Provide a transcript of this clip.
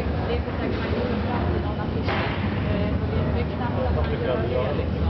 det är inte säkert man kan fram till någon artist. Det är knappt att man gör det liksom.